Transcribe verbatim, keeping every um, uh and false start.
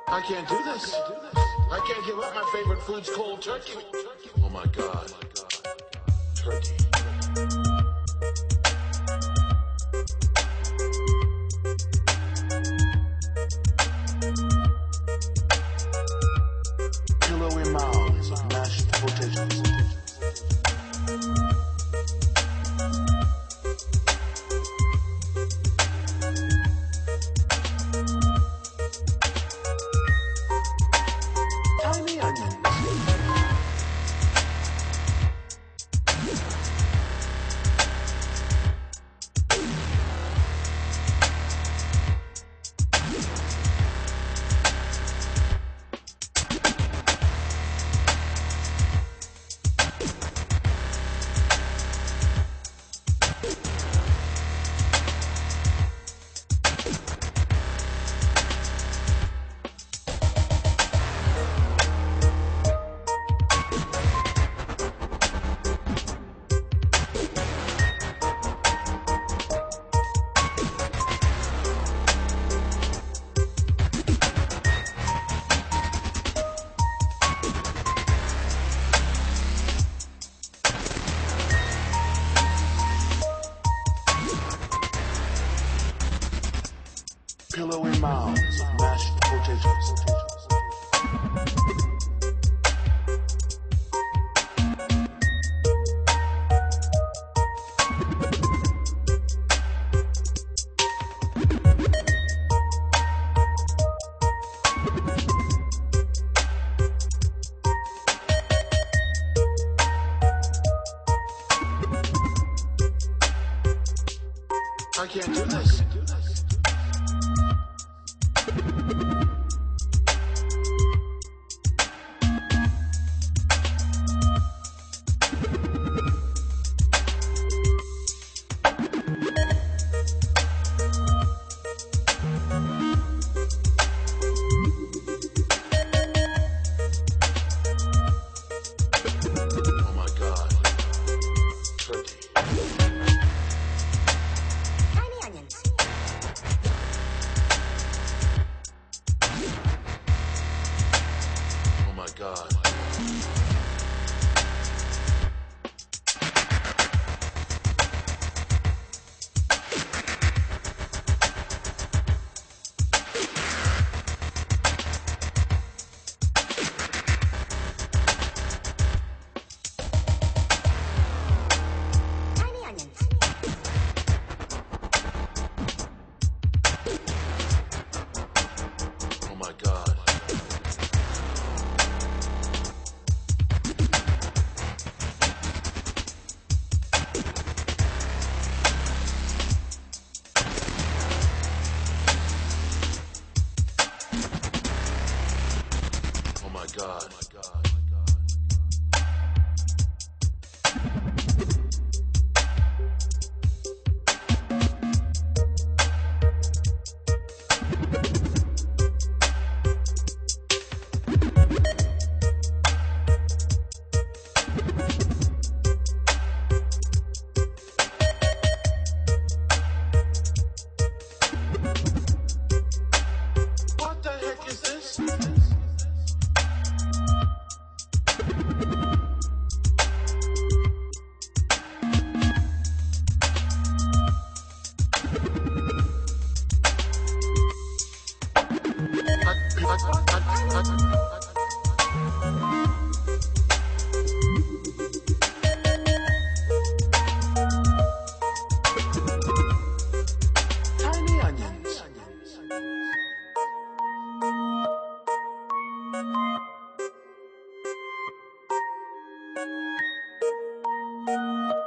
I can't do this. I can't give up my favorite food's cold turkey. Oh my God. Turkey. Pillowy mounds of mashed potatoes. Tiny onions. Pillowy mounds of mashed potatoes. I can't do this. Oh my God. Turkey. Tiny onions. Oh my God. Tiny onions. Oh my God. Oh my God. Oh my God. What the heck is this? Tiny onions.